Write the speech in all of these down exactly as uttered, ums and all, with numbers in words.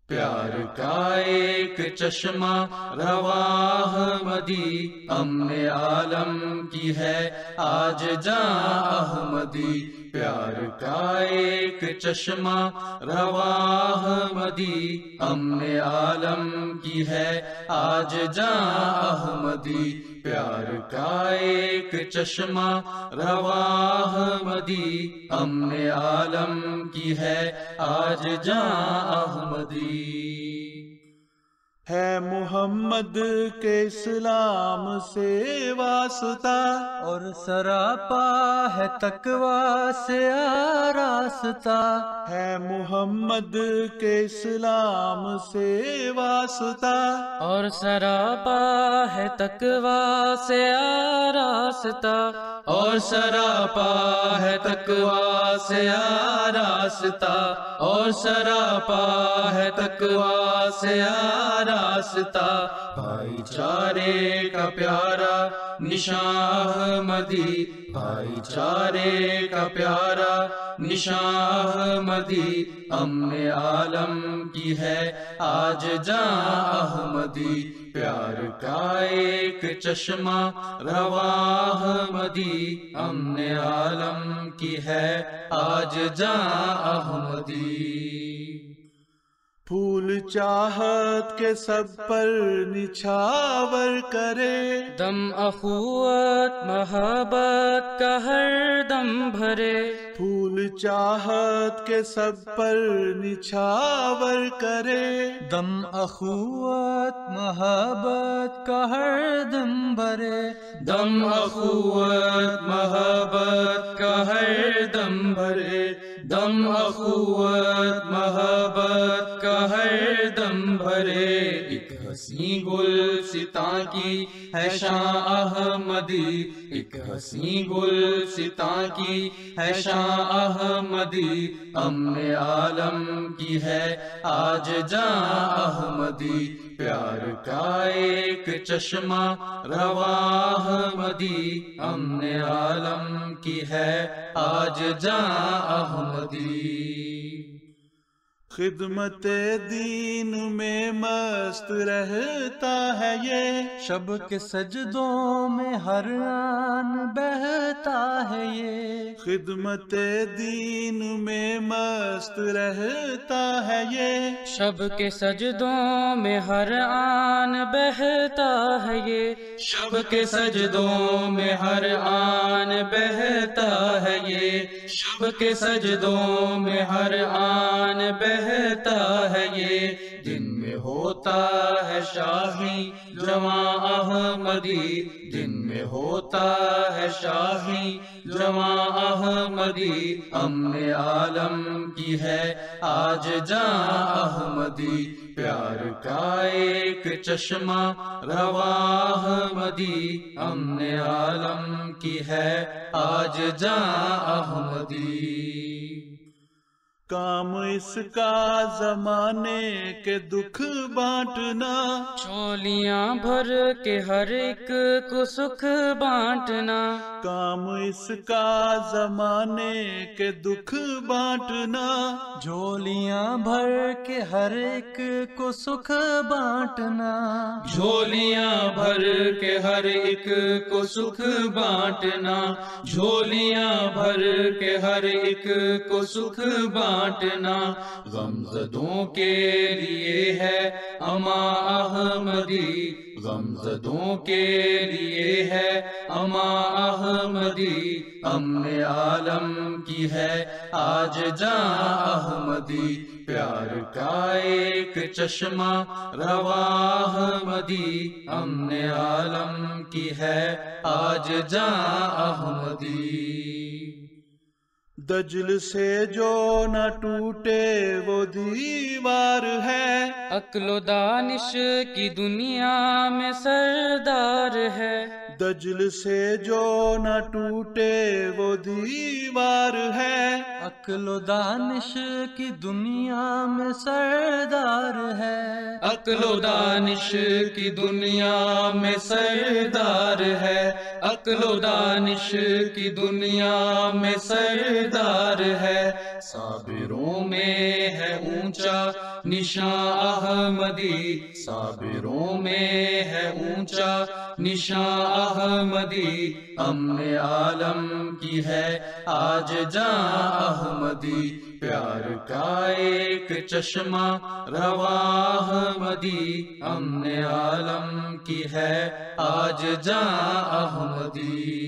پیار کا ایک چشمہ رواہ مدی، امن عالم کی ہے آج جاں احمدی۔ پیار کا ایک چشمہ رواہ مدی، امن عالم کی ہے آج جاں احمدی۔ پیار کا ایک چشمہ رواہ مدی، امن عالم کی ہے آج جاں احمدی۔ ہے محمد کے اسلام سے واسطہ، اور سراپا ہے تقویٰ سے آراستہ۔ ہے محمد کے اسلام سے واسطہ، اور سراپا ہے تقویٰ سے آراستہ۔ اور سراپا ہے تقویٰ سے آراستہ، اور سراپا ہے تقویٰ سے آراستہ۔ بھائی چارے کا پیارا نشان احمدی، بھائی چارے کا پیارا نشان احمدی، امن عالم کی ہے آج جاں احمدی۔ پیار کا ایک چشمہ رواہ مدی، امن عالم کی ہے آج جاں احمدی۔ پھول چاہت کے سب پر نچھاور کرے، دم اخوت محبت کا ہر دم بھرے۔ پھول چاہت کے سب پر نچھاور کرے، دم اخوت محبت کا ہر دم بھرے۔ دم اخوت محبت کا ہر دم بھرے، دم اخوت محبت کا ہر دم بھرے۔ ایک حسین گل ستا کی ہے شان احمدی، ایک حسین گل ستا کی ہے شان احمدی، امن عالم کی ہے آج جاں احمدی۔ پیار کا ایک چشمہ رواہ مدی، امن عالم کی ہے آج جاں احمدی۔ خدمت دین میں مست رہتا ہے یہ، شب کے سجدوں میں ہر آن بہتا ہے یہ۔ خدمت دین میں مست رہتا ہے یہ، شب کے سجدوں میں ہر آن بہتا ہے یہ۔ شب کے سجدوں میں ہر آن بہتا ہے یہ، شب کے سجدوں میں ہر آن بہتا ہے یہ۔ دن میں ہوتا ہے شاہی جواں احمدی، دن میں ہوتا ہے شاہی جواں احمدی، امن عالم کی ہے آج جاں احمدی۔ پیار کا ایک چشمہ رواہ مدی، امن عالم کی ہے آج جاں احمدی۔ کام اس کا زمانے کے دکھ بانٹنا، چولیاں بھر کے ہر ایک کو سکھ بانٹنا۔ کام اس کا زمانے کے دکھ بانٹنا، جھولیاں بھر کے ہر ایک کو سکھ بانٹنا۔ جھولیاں بھر کے ہر ایک کو سکھ بانٹنا، جھولیاں بھر کے ہر ایک کو سکھ بانٹنا۔ غمزدوں کے لیے ہے اما احمدی، غمزدوں کے لیے ہے اما احمدی، امن عالم کی ہے آج جاں احمدی۔ پیار کا ایک چشمہ رواہ مدی، امن عالم کی ہے آج جاں احمدی۔ دجل سے جو نہ ٹوٹے وہ دیوار ہے، عقل و دانش کی دنیا میں سردار ہے۔ دجل سے جو نہ ٹوٹے وہ دیوار ہے، عقل و دانش کی دنیا میں سردار ہے۔ عقل و دانش کی دنیا میں سردار ہے، عقل و دانش کی دنیا میں سردار ہے۔ صابروں میں ہے اونچا نشان احمدی، صابروں میں ہے اونچا نشان احمدی، امن عالم کی ہے آج جاں احمدی، پیار کا ایک چشمہ رواں احمدی، امن عالم کی ہے آج جاں احمدی۔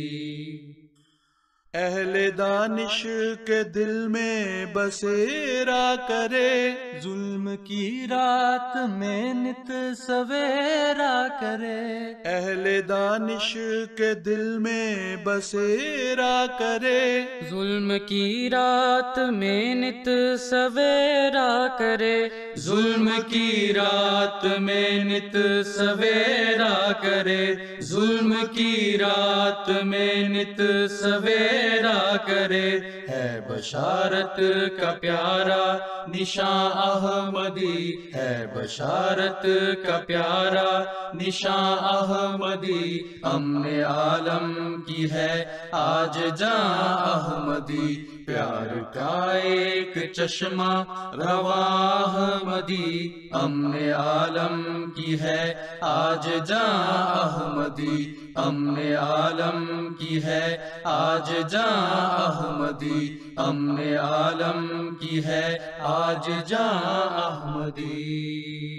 اہل دانش کے دل میں بسیرا کرے، ظلم کی رات میں نت سویرا کرے، اہل دانش کے دل میں بسیرا کرے، ظلم کی رات میں نت سویرا کرے، ظلم کی رات میں نت سویرا کرے، ظلم کی رات میں نت سویرا کرے، ہے بشارت کا پیارا نشان احمدی، ہے بشارت کا پیارا نشان احمدی، امن عالم کی ہے آج جاں احمدی، پیار کا ایک چشمہ رواں احمدی، امن عالم کی ہے آج جاں احمدی، امن عالم کی ہے آج جاں احمدی، امن عالم کی ہے آج جاں احمدی۔